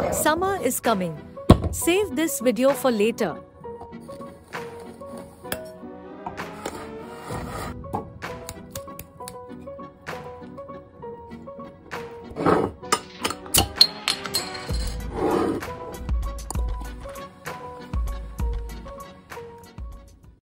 Summer is coming. Save this video for later.